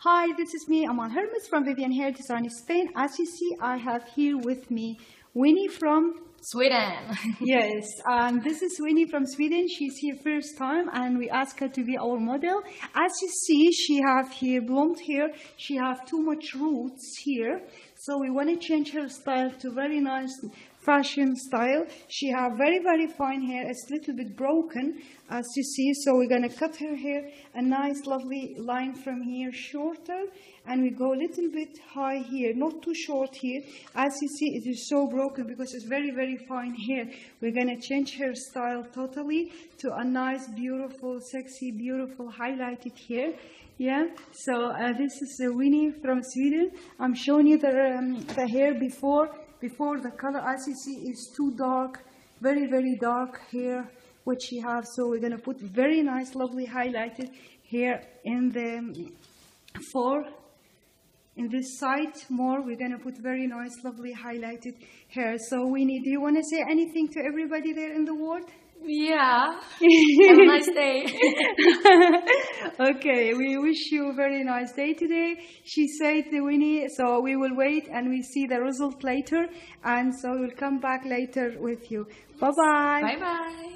Hi, this is me, Amal Hermes from Vivian Hair Design Spain. As you see, I have here with me Winnie from Sweden. Yes, this is Winnie from Sweden. She's here first time and we asked her to be our model. As you see, she have here blonde hair. She have too much roots here. So we want to change her style to very nice fashion style. She have very, very fine hair. It's a little bit broken, as you see. So we're going to cut her hair a nice, lovely line from here, shorter. And we go a little bit high here, not too short here. As you see, it is so broken because it's very, very fine hair. We're going to change her style totally to a nice, beautiful, sexy, beautiful, highlighted hair. Yeah, so this is Winnie from Sweden. I'm showing you the hair before the color, as you see, is too dark, very, very dark hair, which she has. So we're going to put very nice, lovely highlighted hair in the in this side more. We're going to put very nice, lovely highlighted hair. So Winnie, do you want to say anything to everybody there in the world? Yeah. Have a nice day. Okay, we wish you a very nice day today. She said, Winnie, so we will wait and we see the result later. And so we'll come back later with you. Bye-bye. Bye-bye.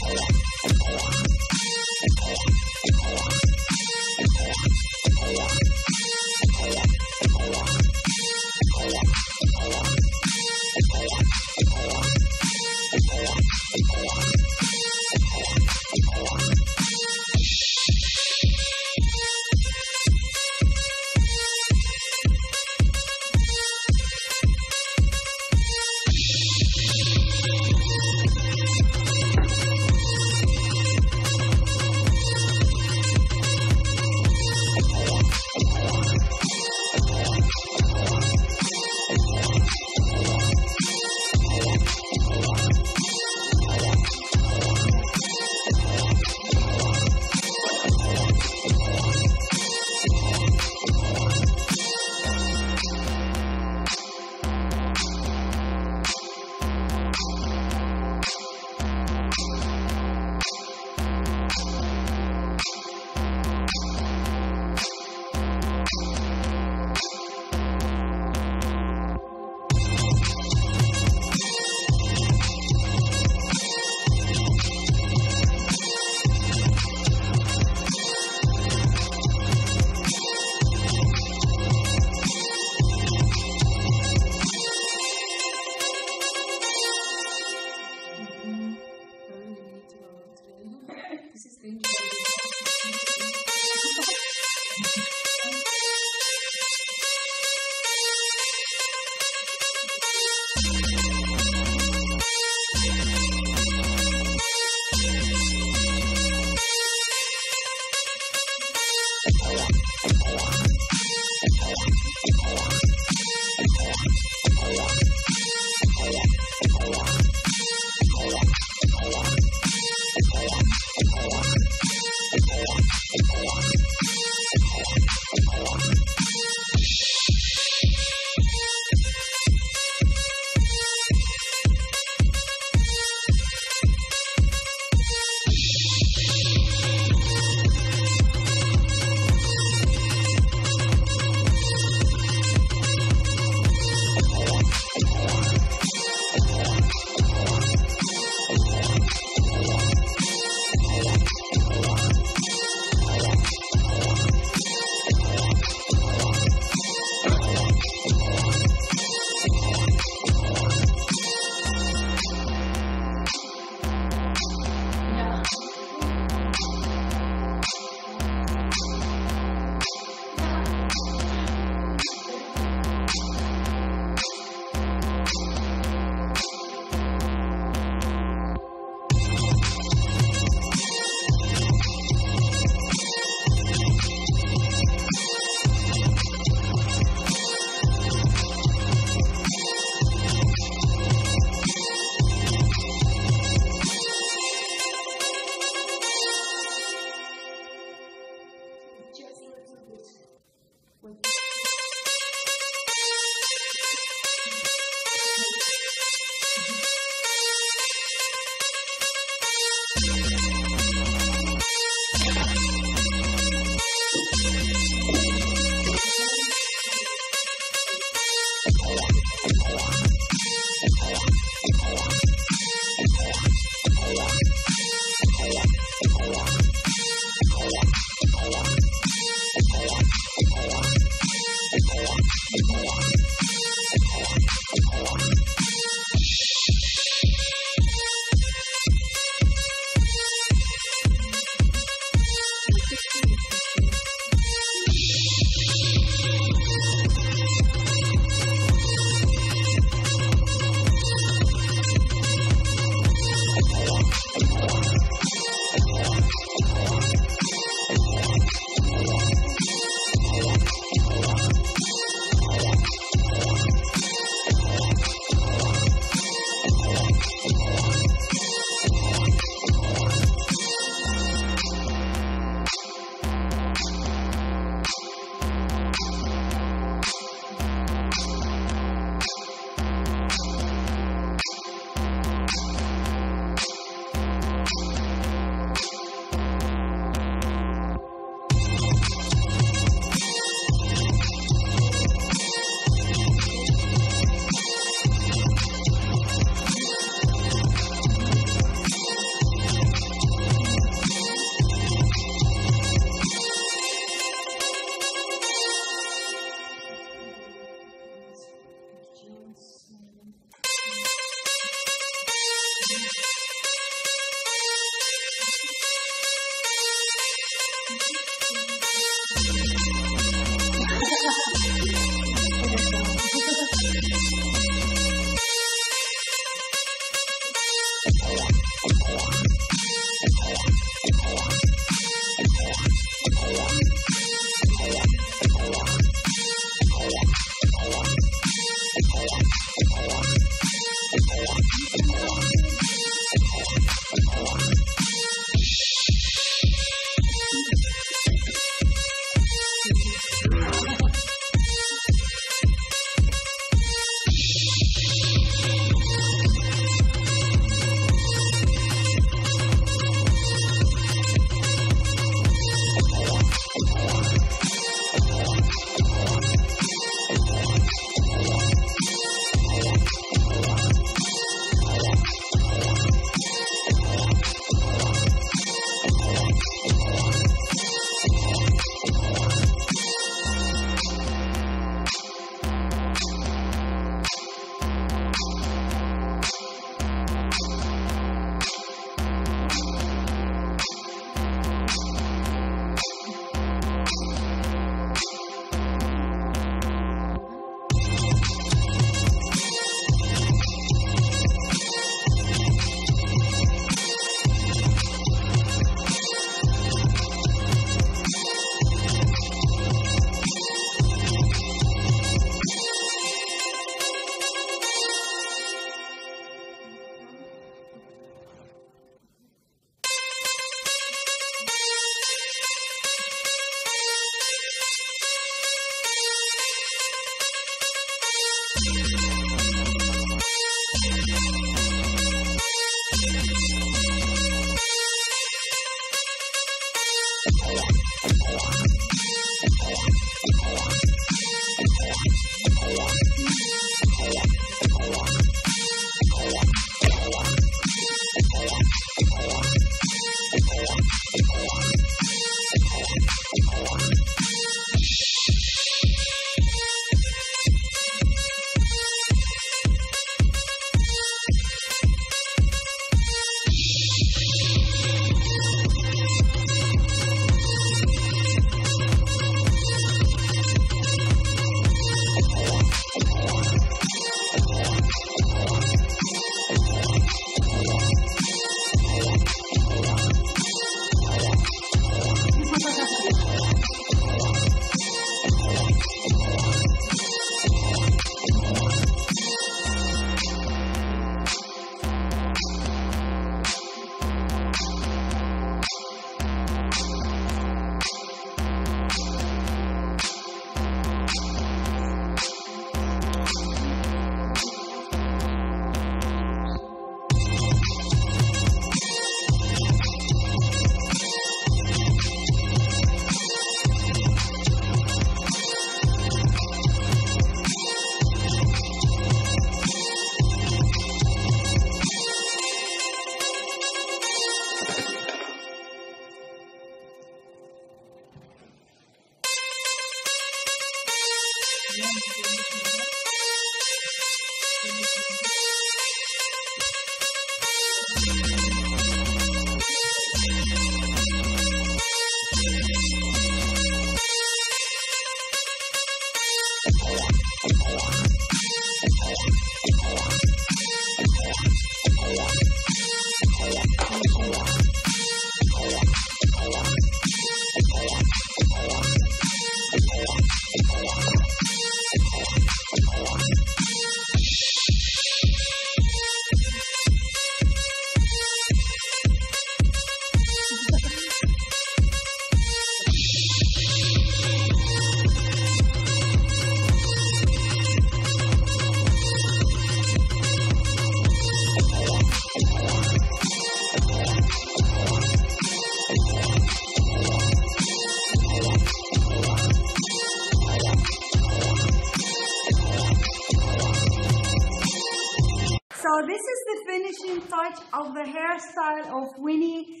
So this is the finishing touch of the hairstyle of Winnie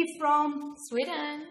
from Sweden.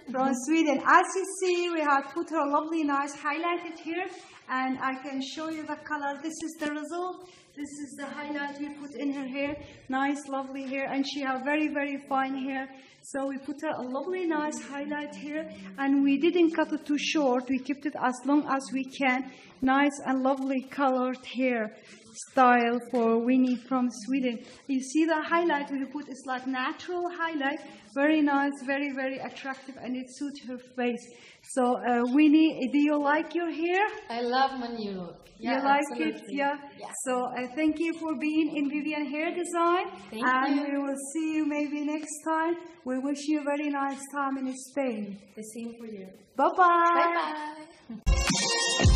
As you see, we have put her lovely nice highlighted here, and I can show you the color. This is the result. This is the highlight we put in her hair. Nice, lovely hair, and she have very, very fine hair. So we put her a lovely, nice highlight here, and we didn't cut it too short. We kept it as long as we can. Nice and lovely colored hair style for Winnie from Sweden. You see the highlight we put is like natural highlight. Very nice, very, very attractive, and it suits her face. So Winnie, do you like your hair? I love my new look. Yeah, you like absolutely. it? Yeah. So thank you for being in Vivian Hair Design. Thank and you. We will see you maybe next time. We wish you a very nice time in Spain. The same for you. Bye-bye. Bye-bye.